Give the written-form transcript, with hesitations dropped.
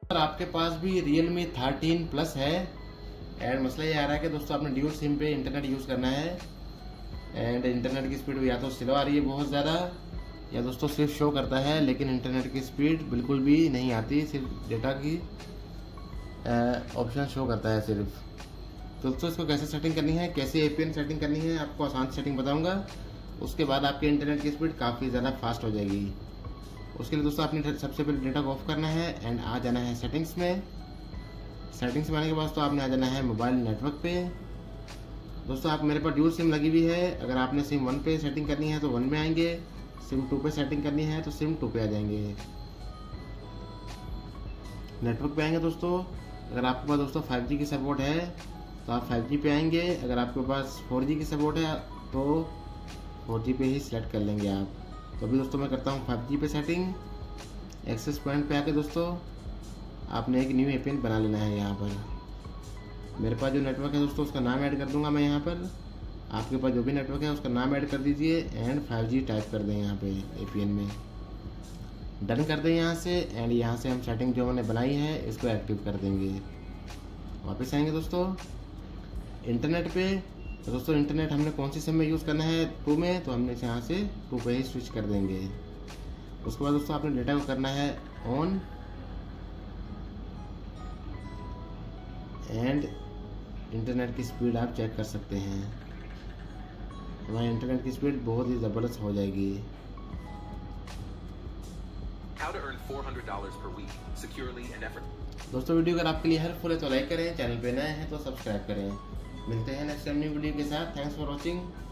आपके पास भी Realme 13 Plus है एंड मसला ये आ रहा है कि दोस्तों आपने ड्यूल सिम पे इंटरनेट यूज़ करना है एंड इंटरनेट की स्पीड या तो स्लो आ रही है बहुत ज़्यादा, या दोस्तों सिर्फ शो करता है लेकिन इंटरनेट की स्पीड बिल्कुल भी नहीं आती, सिर्फ डेटा की ऑप्शन शो करता है सिर्फ। तो दोस्तों इसको कैसे सेटिंग करनी है, कैसे APN सेटिंग करनी है, आपको आसान सेटिंग बताऊंगा। उसके बाद आपके इंटरनेट की स्पीड काफ़ी ज़्यादा फास्ट हो जाएगी। उसके लिए दोस्तों आपने सबसे पहले डेटा को ऑफ करना है एंड आ जाना है सेटिंग्स में। सेटिंग्स में आने के बाद तो आपने आ जाना है मोबाइल नेटवर्क पे। दोस्तों आप मेरे पास ड्यूल सिम लगी हुई है, अगर आपने सिम 1 पे सेटिंग करनी है तो 1 में आएंगे, सिम 2 पे सेटिंग करनी है तो सिम 2 पे आ जाएंगे। नेटवर्क पे आएंगे दोस्तों, अगर आपके पास दोस्तों 5G की सपोर्ट है तो आप 5G पे आएंगे, अगर आपके पास 4G की सपोर्ट है तो 4G पे ही सिलेक्ट कर लेंगे आप। तो अभी दोस्तों मैं करता हूँ 5G पे सेटिंग। एक्सेस पॉइंट पे आके दोस्तों आपने एक न्यू APN बना लेना है। यहाँ पर मेरे पास जो नेटवर्क है दोस्तों उसका नाम ऐड कर दूंगा मैं यहाँ पर, आपके पास जो भी नेटवर्क है उसका नाम ऐड कर दीजिए एंड 5G टाइप कर दें यहाँ पे APN में, डन कर दें यहाँ से। एंड यहाँ से हम सेटिंग जो मैंने बनाई है इसको एक्टिव कर देंगे। वापस आएंगे दोस्तों इंटरनेट पे। तो दोस्तों इंटरनेट हमने कौन सी सिम में यूज़ करना है, 2 में, तो हमने यहाँ से 2 पे ही स्विच कर देंगे। उसके बाद दोस्तों आपने डेटा को करना है ऑन एंड इंटरनेट की स्पीड आप चेक कर सकते हैं, हमारे इंटरनेट की स्पीड बहुत ही ज़बरदस्त हो जाएगी। दोस्तों वीडियो अगर आपके लिए हेल्पफुल है तो लाइक करें, चैनल पे नए हैं तो सब्सक्राइब करें। मिलते हैं नेक्स्ट न्यू वीडियो के साथ। Thanks for watching.